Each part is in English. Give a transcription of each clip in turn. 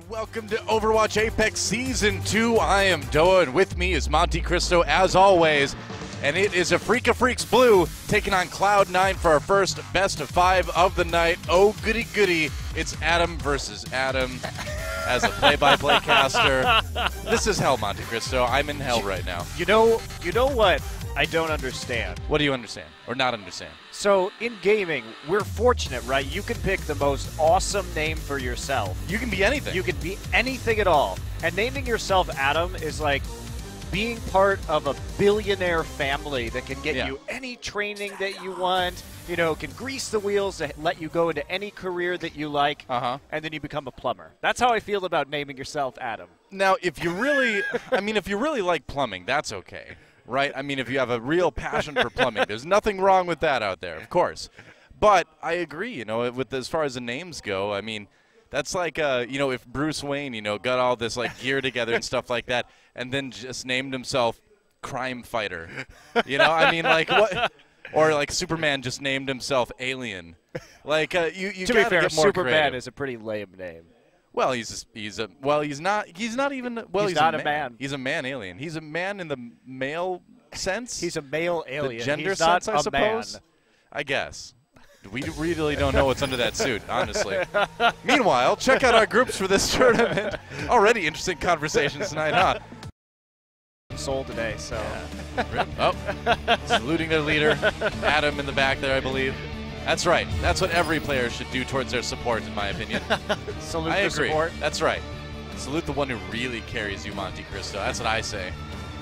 Welcome to Overwatch Apex Season 2. I am Doa, and with me is Monte Cristo, as always. And it is a Freak of Freaks Blue taking on Cloud9 for our first best of 5 of the night. Oh, goody goody. It's Adam versus Adam as a play-by-play caster. This is hell, Monte Cristo. I'm in hell right now. You know what I don't understand? What do you understand or not understand? So in gaming, we're fortunate, right? You can pick the most awesome name for yourself. You can be anything. You can be anything at all. And naming yourself Adam is like being part of a billionaire family that can get you any training that you want, you know, can grease the wheels to let you go into any career that you like, and then you become a plumber. That's how I feel about naming yourself Adam. Now, if you really, if you really like plumbing, that's okay, right? I mean, if you have a real passion for plumbing, there's nothing wrong with that out there, of course. But I agree, you know, with as far as the names go, I mean, that's like, you know, if Bruce Wayne, you know, got all this, like, gear together and stuff like that, and then just named himself Crime Fighter. You know, I mean, like, what? Or, like, Superman just named himself Alien. Like, you to be fair, get more Superman creative. is a pretty lame name. Well, he's not even, well, he's not a a man. He's a man alien. He's a man in the male sense. He's a male alien. The gender He's sense, not I a suppose. man. I guess. We really don't know what's under that suit, honestly. Meanwhile, check out our groups for this tournament. Already interesting conversations tonight, huh? Soul today, so. Oh, saluting their leader, Adam in the back there, I believe. That's right. That's what every player should do towards their support, in my opinion. Salute I the agree. support. That's right. Salute the one who really carries you, Monte Cristo. That's what I say.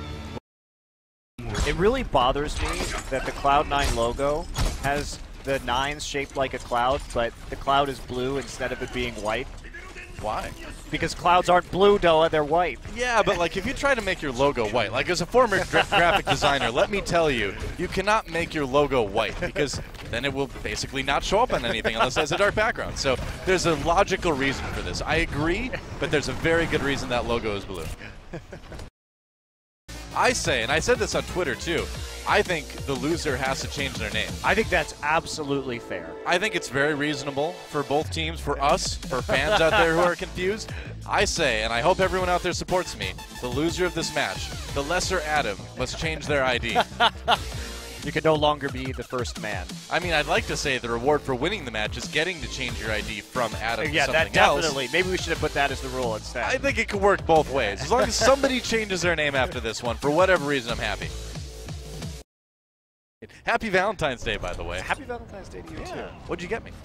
It really bothers me that the Cloud9 logo has the 9s shaped like a cloud, but the cloud is blue instead of it being white. Why? Because clouds aren't blue, Doa, they're white. Yeah, but like if you try to make your logo white, like as a former graphic designer, let me tell you, you cannot make your logo white because then it will basically not show up on anything unless it has a dark background. So there's a logical reason for this. I agree, but there's a very good reason that logo is blue. I say, and I said this on Twitter too, I think the loser has to change their name. I think that's absolutely fair. I think it's very reasonable for both teams, for us, for fans out there who are confused. I say, and I hope everyone out there supports me, the loser of this match, the lesser Adam, must change their ID. You can no longer be the first man. I mean, I'd like to say the reward for winning the match is getting to change your ID from Adam to Yeah, something that definitely. else. Maybe we should have put that as the rule instead. I think it could work both ways. As long as somebody changes their name after this one, for whatever reason, I'm happy. Happy Valentine's Day, by the way. Happy Valentine's Day to you, too. What'd you get me?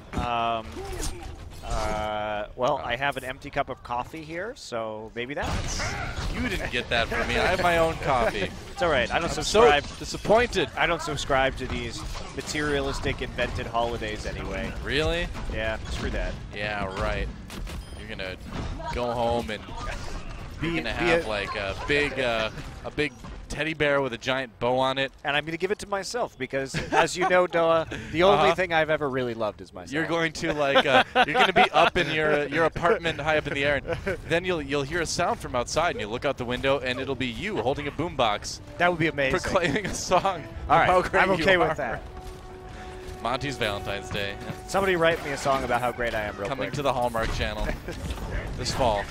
Well, I have an empty cup of coffee here, so maybe that's. You didn't get that from me. I have my own coffee. It's all right. I don't I'm subscribe. so disappointed. I don't subscribe to these materialistic invented holidays anyway. Really? Yeah, screw that. Yeah, right. You're gonna go home and you're gonna have like a big teddy bear with a giant bow on it. And I'm going to give it to myself because, as you know, Doa, the only thing I've ever really loved is myself. You're going to like you're going to be up in your apartment high up in the air, and then you'll hear a sound from outside, and you look out the window, and it'll be you holding a boombox. That would be amazing. Proclaiming a song. All right, how great I'm okay you with are. that. Monty's Valentine's Day. Somebody write me a song about how great I am real Coming quick. to the Hallmark Channel this fall.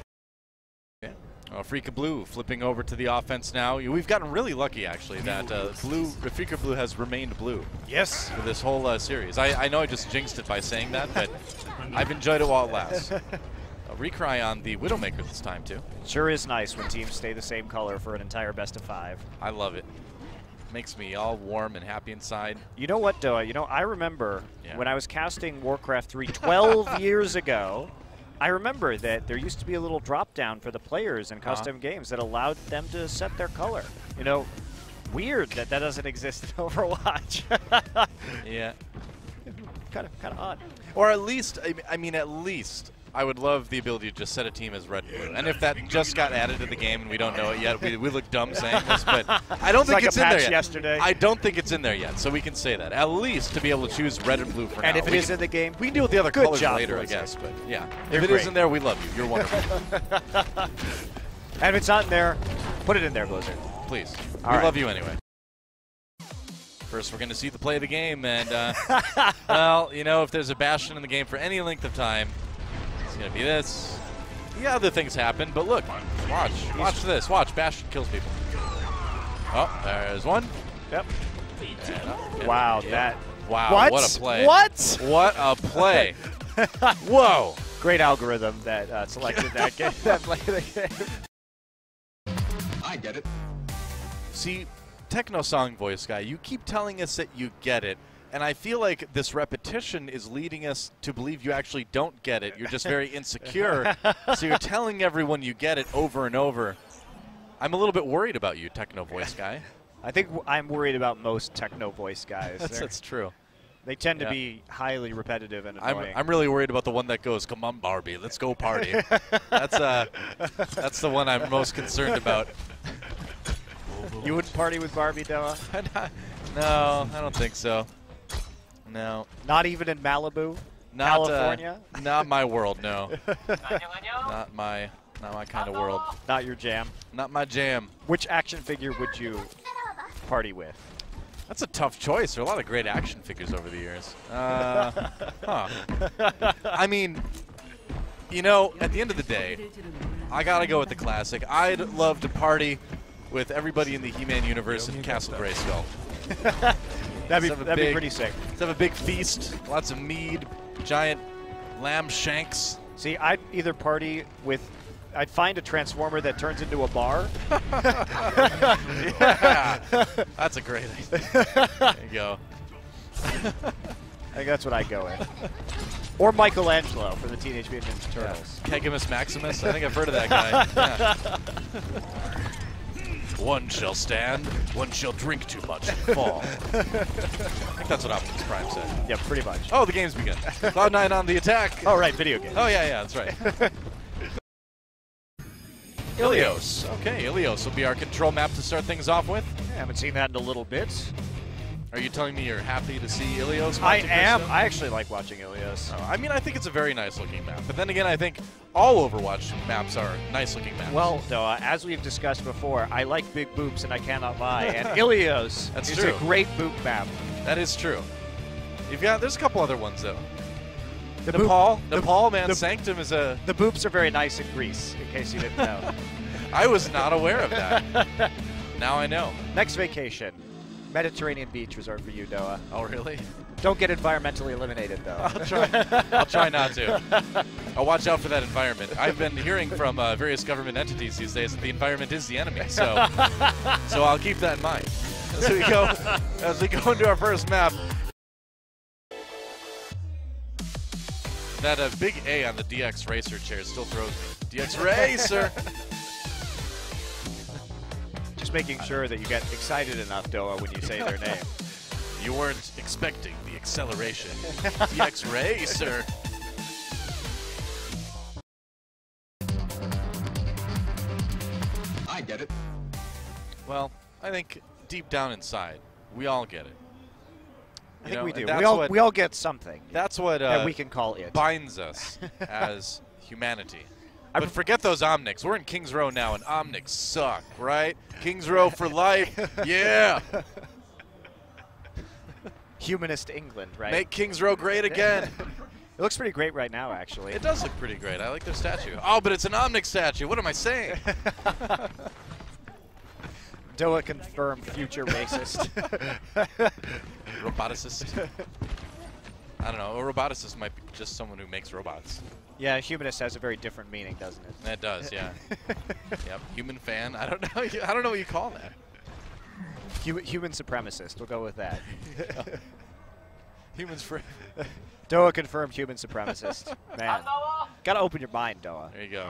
Freaka Blue flipping over to the offense now. We've gotten really lucky, actually, that Freaka Blue has remained blue. Yes. For this whole series. I know I just jinxed it by saying that, but I've enjoyed it while it lasts. A recry on the Widowmaker this time, too. Sure is nice when teams stay the same color for an entire best of 5. I love it. Makes me all warm and happy inside. You know what, Doa? You know, I remember when I was casting Warcraft 3 12 years ago, I remember that there used to be a little drop down for the players in custom games that allowed them to set their color. You know, weird that that doesn't exist in Overwatch. Yeah. Kind of odd. Or at least, I mean, at least I would love the ability to just set a team as red and blue. And if that just got added to the game and we don't know it yet, we look dumb saying this, but I don't think like it's a in there patch yet. yesterday. I don't think it's in there yet, so we can say that. At least to be able to choose red and blue for now. And if it is in the game, we can deal with the other good colors job, later, I Blizzard. guess. But yeah, They're if it great. is in there, we love you. You're wonderful. And if it's not in there, put it in there, Blizzard. Please. All we right. love you anyway. First, we're going to see the play of the game, and, well, you know, if there's a Bastion in the game for any length of time, it's going to be this. Yeah, other things happen, but look, watch this. Watch, Bastion kills people. Oh, there's one. Yep. And, Wow, yep. that. Wow, what a play. What? What a play. Whoa. Great algorithm that selected that game. That play of the game. I get it. See, Techno Song Voice Guy, you keep telling us that you get it, and I feel like this repetition is leading us to believe you actually don't get it. You're just very insecure, so you're telling everyone you get it over and over. I'm a little bit worried about you, Techno Voice Guy. I think I'm worried about most techno voice guys. That's true. They tend to be highly repetitive and annoying. I'm really worried about the one that goes, "Come on, Barbie, let's go party." That's the one I'm most concerned about. You wouldn't party with Barbie, Doa? No, I don't think so. No. Not even in Malibu, Not, California? Not my world, no. Not my kind of world. Not your jam. Not my jam. Which action figure would you party with? That's a tough choice. There are a lot of great action figures over the years. Huh. I mean, you know, at the end of the day, I gotta go with the classic. I'd love to party with everybody in the He-Man universe in Castle Grayskull. That'd be pretty sick. Let's have a big feast, lots of mead, giant lamb shanks. See, I'd either party with, I'd find a transformer that turns into a bar. Yeah, that's a great idea. There you go. I think that's what I'd go with. Or Michelangelo for the Teenage Mutant Ninja Turtles. Kegimus Maximus, I think I've heard of that guy. Yeah. One shall stand, one shall drink too much and fall. I think that's what Optimus Prime said. Yeah, pretty much. Oh, the game's begun. Cloud9 on the attack. Oh, right, video game. Oh, yeah, that's right. Ilios. Okay, Ilios will be our control map to start things off with. I haven't seen that in a little bit. Are you telling me you're happy to see Ilios? I watching am. this, I actually like watching Ilios. though? I mean, I think it's a very nice looking map. But then again, I think all Overwatch maps are nice looking maps. Well, Doa, as we've discussed before, I like big boobs and I cannot lie. And Ilios That's is true. a great boob map. that is true. There's a couple other ones, though. The Nepal, man, the- Sanctum is a... The boobs are very nice in Greece, in case you didn't know. I was not aware of that. Now I know. Next vacation, Mediterranean beach resort for you, Doa. Oh, really? Don't get environmentally eliminated, though. I'll try not to. I'll watch out for that environment. I've been hearing from various government entities these days that the environment is the enemy, so I'll keep that in mind as we go into our first map. That big A on the DX Racer chair still throws me. DX Racer. Just making sure that you get excited enough, Doa, when you say their name. You weren't expecting the acceleration. DX Racer. I get it. Well, I think deep down inside, we all get it. I think we do. That's We all get something That's what that we can call it. binds us as humanity. I But forget those Omnics. We're in Kings Row now, and Omnics suck, right? Kings Row for life. Yeah. Humanist England, right? Make Kings Row great again. It looks pretty great right now, actually. It does look pretty great. I like their statue. Oh, but it's an Omnic statue. What am I saying? Doa confirmed future racist. Roboticist. I don't know. A roboticist might be just someone who makes robots. Yeah, humanist has a very different meaning, doesn't it? That does, yeah. Yep. Human fan. I don't know. I don't know what you call that. Human supremacist. We'll go with that. Humans for. Doa confirmed human supremacist. Man, gotta open your mind, Doa. There you go.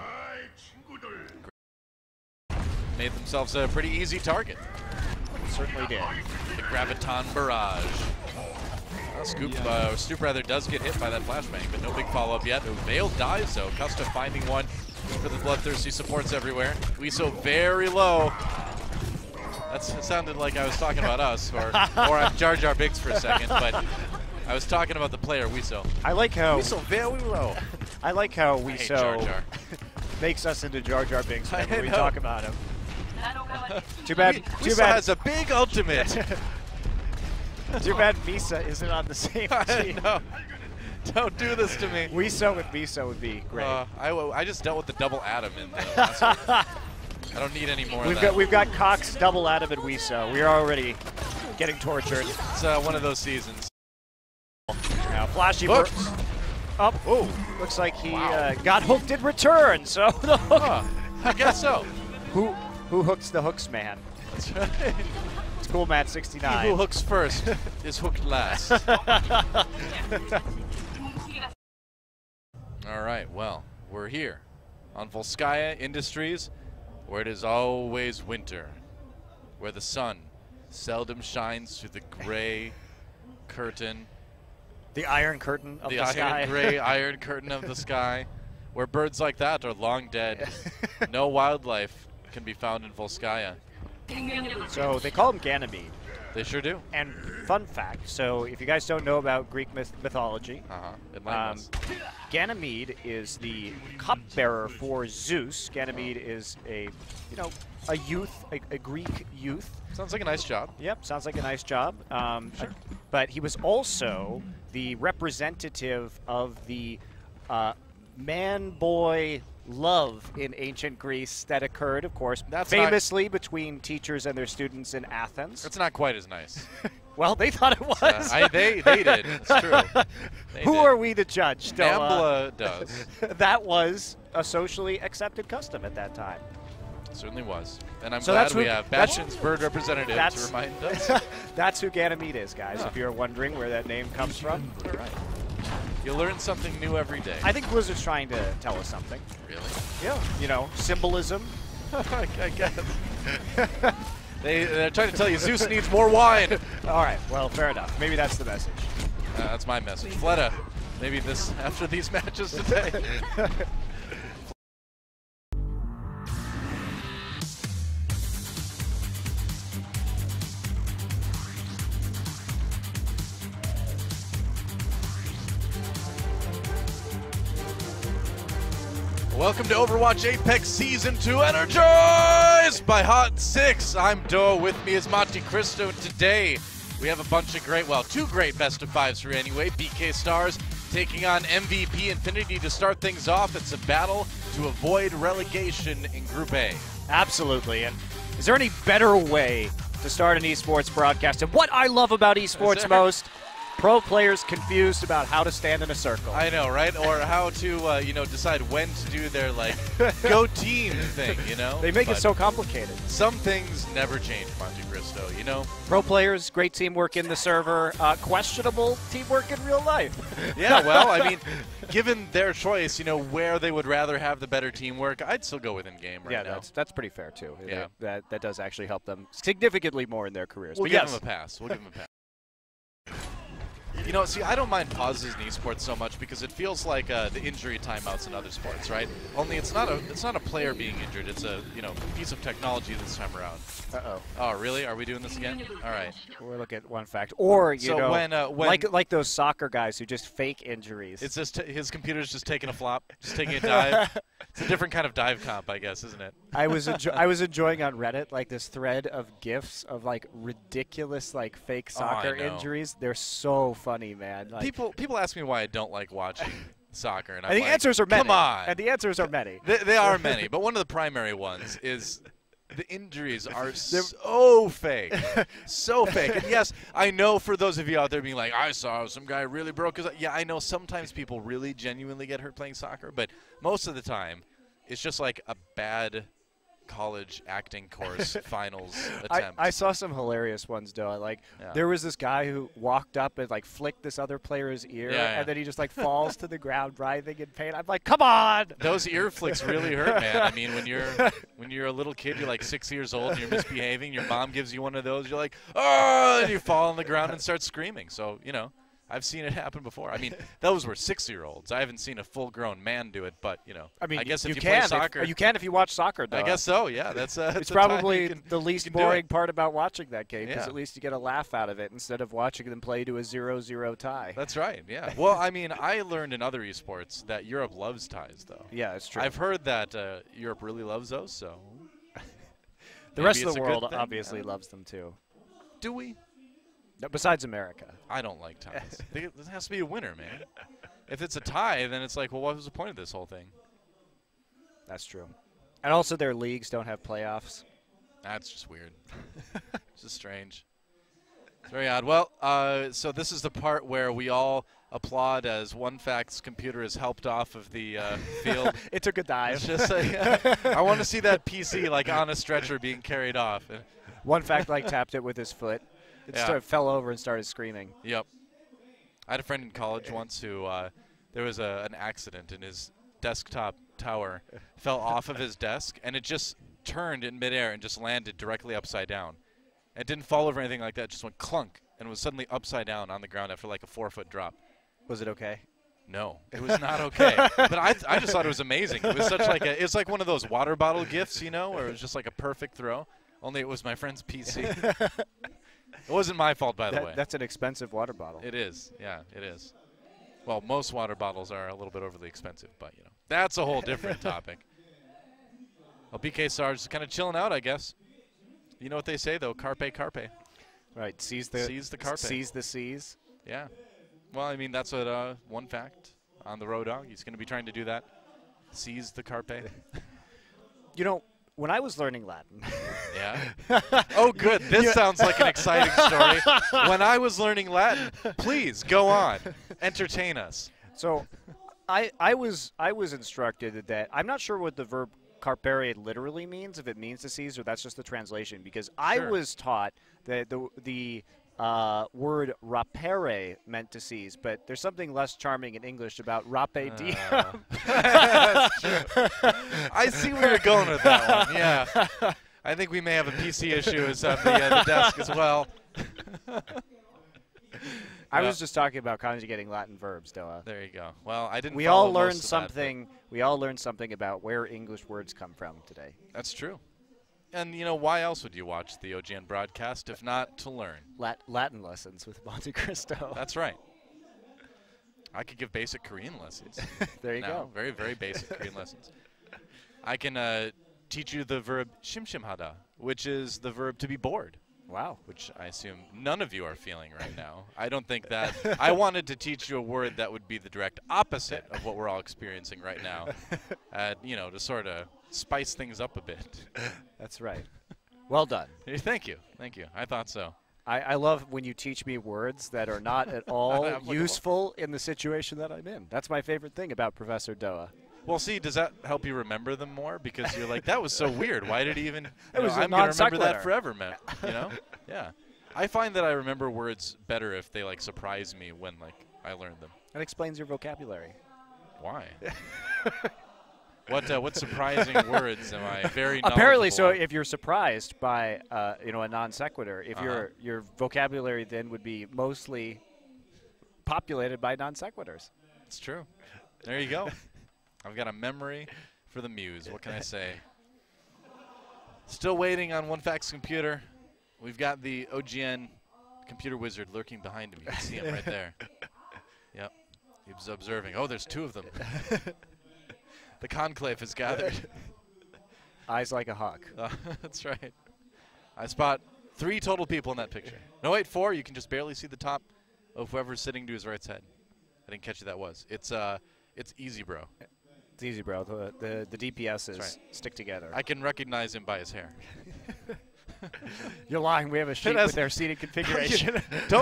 Made themselves a pretty easy target. Certainly did. The Graviton Barrage. Stoop rather does get hit by that flashbang, but no big follow-up yet. Veil dies, though. Custa finding one for the bloodthirsty supports everywhere. Weeso very low. That sounded like I was talking about us, or I'm Jar Jar Binks for a second, but I was talking about the player Weeso. I like how Weeso very low. I like how I hate Jar Weeso Jar. makes us into Jar Jar Binks I whenever we know. talk about him. Too bad. Weeso has a big ultimate. Too bad Misa isn't on the same I team. know. Don't do this to me. Wiso with Miso would be great. I just dealt with the double Adam in the last week. I don't need any more of that. We've got Cox, double Adam, and Wiso. We are already getting tortured. It's one of those seasons. Now, flashy Hooked. Up. Oh, looks like he got hooked in return. So the hook. I guess so. Who hooks the hooks, man? That's right. It's Cool Matt 69. He who hooks first is hooked last. All right, well, we're here on Volskaya Industries, where it is always winter, where the sun seldom shines through the gray curtain. The iron curtain of the sky. Gray iron curtain of the sky, where birds like that are long dead. No wildlife can be found in Volskaya. So they call him Ganymede. They sure do. And fun fact, so if you guys don't know about Greek mythology, Ganymede is the cupbearer for Zeus. Ganymede is a youth, a Greek youth. Sounds like a nice job. Yep, sounds like a nice job. Sure. But he was also the representative of the man-boy love in ancient Greece that occurred, of course, famously between teachers and their students in Athens. That's not quite as nice. Well, they thought it was. They did. It's true. Who are we to judge? Nambla does. That was a socially accepted custom at that time. It certainly was. And I'm So glad that's we who- have Bastion's bird representative to remind us. That's who Ganymede is, guys, if you're wondering where that name comes from. All right. You learn something new every day. I think Blizzard's trying to tell us something. Really? Yeah. Symbolism. I guess. They're trying to tell you Zeus needs more wine. All right, well, fair enough. Maybe that's the message. That's my message. Fleta, maybe after these matches today. Welcome to Overwatch Apex Season 2, energized by Hot 6. I'm Doa, with me is Monte Cristo, and today we have a bunch of two great best of fives for you anyway. BK Stars taking on MVP Infinity to start things off. It's a battle to avoid relegation in Group A. Absolutely, and is there any better way to start an esports broadcast? And what I love about esports most, pro players confused about how to stand in a circle. I know, right? Or how to, decide when to do their, go team thing, They make it so complicated. Some things never change, Monte Cristo, Pro players, great teamwork in the server, questionable teamwork in real life. Yeah, well, I mean, given their choice, where they would rather have the better teamwork, I'd still go with in-game right now. That's pretty fair, too. Yeah. That does actually help them significantly more in their careers. We'll give them a pass. We'll give them a pass. See, I don't mind pauses in esports so much because it feels like the injury timeouts in other sports, right? Only it's not a player being injured. It's a piece of technology this time around. Uh-oh. Oh, really? Are we doing this again? All right. We'll look at one fact. Or when like those soccer guys who just fake injuries. It's just his computer's just taking a flop, just taking a dive. It's a different kind of dive comp, I guess, isn't it? I was enjoying on Reddit this thread of GIFs of ridiculous fake soccer injuries. They're so funny, man. People ask me why I don't like watching soccer, and the answers are many. Come on. And the answers are many. They are many, but one of the primary ones is the injuries are so fake. So fake. And yes, I know for those of you out there being like, I saw some guy really broke his... Yeah, I know sometimes people really genuinely get hurt playing soccer, but most of the time, it's just like a bad college acting course finals attempt. I saw some hilarious ones, though. There was this guy who walked up and flicked this other player's ear, and then he just falls to the ground, writhing in pain. I'm like, come on! Those ear flicks really hurt, man. I mean, when you're a little kid, you're 6 years old, and you're misbehaving. Your mom gives you one of those. You're like, oh, and you fall on the ground and start screaming. So I've seen it happen before. I mean, those were 6-year-olds. I haven't seen a full-grown man do it, but I mean, I guess if you can play soccer, you can if you watch soccer. Though. I guess so. Yeah, that's it's probably the least boring part about watching that game, because at least you get a laugh out of it instead of watching them play to a 0-0 tie. That's right. Yeah. Well, I mean, I learned in other esports that Europe loves ties, though. Yeah, it's true. I've heard that Europe really loves those. So the rest of the world obviously loves them too. Do we? Besides America. I don't like ties. There has to be a winner, man. If it's a tie, then it's like, well, what was the point of this whole thing? That's true. And also their leagues don't have playoffs. That's just weird. It's just strange. It's very odd. Well, so this is the part where we all applaud as OneFact's computer is helped off of the field. It took a dive. It's just like, I want to see that PC like on a stretcher being carried off. OneFact like tapped it with his foot. It fell over and started screaming. Yep. I had a friend in college once who there was an accident and his desktop tower fell off of his desk and it just turned in midair and just landed directly upside down. It didn't fall over anything like that. It just went clunk and was suddenly upside down on the ground after like a 4-foot drop. Was it okay? No, it was not okay. But I just thought it was amazing. It was such like it was like one of those water bottle gifts, you know, where it was just like a perfect throw. Only it was my friend's PC. It wasn't my fault, by the way. That's an expensive water bottle. It is. Yeah, it is. Well, most water bottles are a little bit overly expensive, but, you know, that's a whole different topic. Well, BK Sarge is kind of chilling out, I guess. You know what they say, though, carpe carpe. Right, seize the carpe. Seize the seas. Yeah. Well, I mean, that's what OneFact on the Road Dog. He's going to be trying to do that. Seize the carpe. You know, when I was learning Latin. Yeah. Oh, good. This sounds like an exciting story. When I was learning Latin, please go on. Entertain us. So, I was instructed that I'm not sure what the verb carpere literally means, if it means to seize, or that's just the translation. Because I was taught that the word rapere meant to seize, but there's something less charming in English about rape diem. I see where you're going with that one. Yeah, I think we may have a PC issue at the desk as well. I was just talking about conjugating Latin verbs, Doa. There you go. Well, I didn't. We all learned something. We all learned something about where English words come from today. That's true. And, you know, why else would you watch the OGN broadcast if not to learn? Latin lessons with Monte Cristo. That's right. I could give basic Korean lessons. There you go. Very, very basic Korean lessons. I can teach you the verb 심심하다, which is the verb to be bored. Wow. Which I assume none of you are feeling right now. I don't think that. I wanted to teach you a word that would be the direct opposite of what we're all experiencing right now, you know, to sort of spice things up a bit. That's right. Well done. Thank you. Thank you. I thought so. I love when you teach me words that are not at all useful in the situation that I'm in. That's my favorite thing about Professor Doa. Well, see, does that help you remember them more? Because you're like, that was so weird. Why did he even? I'm going to remember that forever, man. You know? Yeah. I find that I remember words better if they like surprise me when like I learned them. That explains your vocabulary. Why? What surprising words am I very knowledgeable? Apparently, so if you're surprised by you know, a non sequitur, if your vocabulary then would be mostly populated by non sequiturs. It's true. There you go. I've got a memory for the muse. What can I say? Still waiting on OneFact's computer. We've got the OGN computer wizard lurking behind him. You can see him right there. Yep. He's observing. Oh, there's two of them. The conclave has gathered. Eyes like a hawk. That's right. I spot 3 total people in that picture. No, wait, 4. You can just barely see the top of whoever's sitting to his right's head. I didn't catch who that was. It's Easy Bro. It's easy, bro. The DPSs stick together. I can recognize him by his hair. You're lying. We have a sheet with their seating configuration.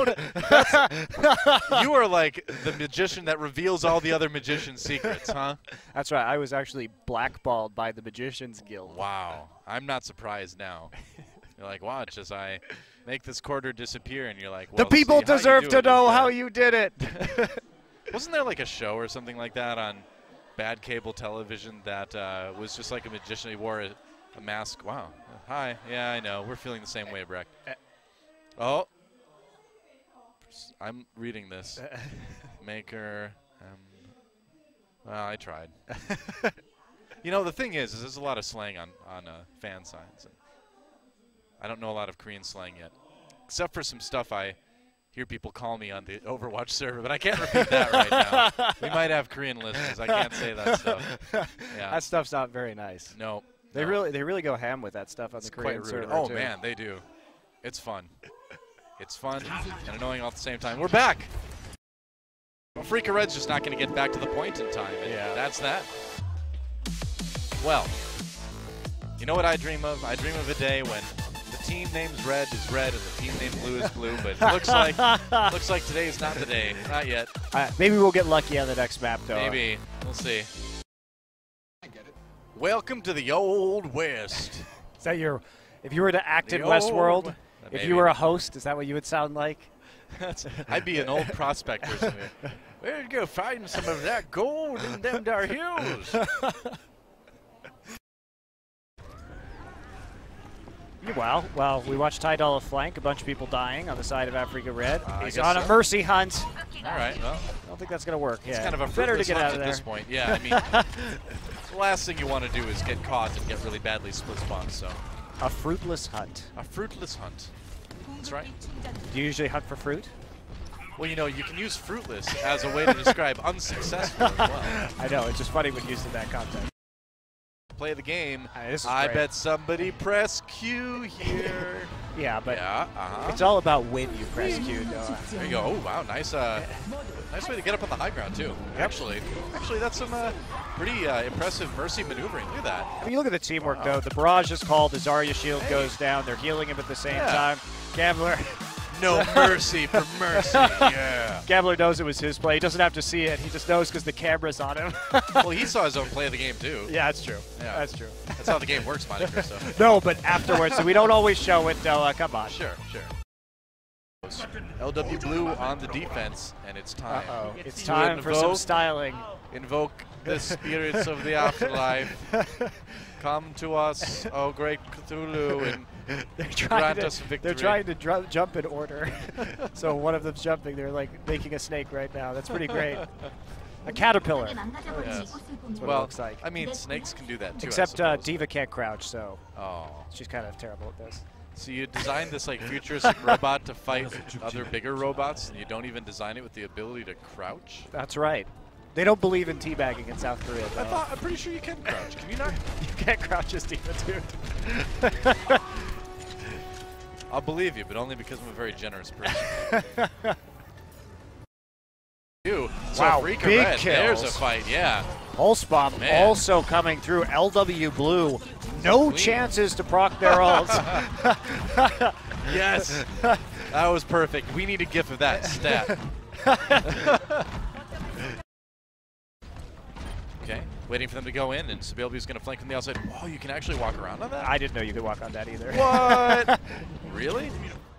You are like the magician that reveals all the other magician's secrets, huh? That's right. I was actually blackballed by the Magicians Guild. Wow. I'm not surprised now. You're like, watch as I make this quarter disappear, and you're like, well, the people deserve to know how you did it. Wasn't there like a show or something like that on bad cable television that was just like a magician? He wore a mask. Wow. Hi. Yeah, I know. We're feeling the same way, Breck. Oh. I'm reading this. Maker. Well, I tried. You know, the thing is there's a lot of slang on fan signs. And I don't know a lot of Korean slang yet, except for some stuff I hear people call me on the Overwatch server, but I can't repeat that right now. We might have Korean listeners. I can't say that stuff. Yeah. That stuff's not very nice. No. They really go ham with that stuff on the Korean server. Oh man, they do. It's fun. It's fun and annoying all at the same time. We're back. Well, Freaka Red's just not going to get back to the point in time. And Yeah. that's that. Well, you know what I dream of? I dream of a day when the team name's red is red and the team named blue is blue. But it looks like today is not the day. Not yet. Maybe we'll get lucky on the next map, though. Maybe. We'll see. Welcome to the Old West. Is that your? If you were to act in The old- Westworld, if Maybe. you were a host, is that what you would sound like? I'd be an old prospector or something. We're go find some of that gold in them dar hills. Well, we watched Ty Dolla flank, a bunch of people dying on the side of Africa Red. I He's guess on a so. mercy hunt. All right, well, I don't think that's going to work. it's Yeah. kind of a better to fruitless get hunt out of at there. this point. Yeah, I mean, the last thing you want to do is get caught and get really badly split spawned. So, A fruitless hunt. a fruitless hunt. That's right. Do you usually hunt for fruit? Well, you know, you can use fruitless as a way to describe unsuccessful as well. I know, it's just funny when used in that context. Play the game. This is I great. bet somebody press Q here. Yeah, but Yeah, it's all about when you press Q, Noah. There you go. Oh, wow. Nice nice way to get up on the high ground, too. Actually, that's some pretty impressive Mercy maneuvering. Look at that. I mean, look at the teamwork, though. The barrage is called. The Zarya shield goes down. They're healing him at the same time. Gambler. No mercy for mercy. Yeah. Gambler knows it was his play. He doesn't have to see it. He just knows because the camera's on him. Well, he saw his own play of the game, too. Yeah, that's true. Yeah. That's true. That's how the game works, Monte Cristo. No, but afterwards, so we don't always show it, Noah. Come on. Sure. LW Blue on the defense, and it's time. Uh-oh. It's time for some styling. Invoke the spirits of the afterlife. Come to us, oh great Cthulhu, and grant us victory. They're trying to jump in order. So one of them's jumping. They're like making a snake right now. That's pretty great. A caterpillar. Yes. That's what it Well, looks like. I mean, snakes can do that too. Except I suppose. Diva can't crouch, so Oh. she's kind of terrible at this. So you designed this like futuristic robot to fight other bigger robots, and you don't even design it with the ability to crouch? That's right. They don't believe in teabagging in South Korea, though. I'm pretty sure you can crouch. Can you not? You can't crouch as Diva, dude. I'll believe you, but only because I'm a very generous person. So Wow, Freaka big Red, there's a kills. fight, yeah. Pulse Bomb Man. also coming through. LW Blue, no Clean. chances to proc their ults. Yes. That was perfect. We need a gif of that stat. Okay, waiting for them to go in, and Sabilby's going to flank from the outside. Oh, you can actually walk around on that? I didn't know you could walk on that either. What? Really?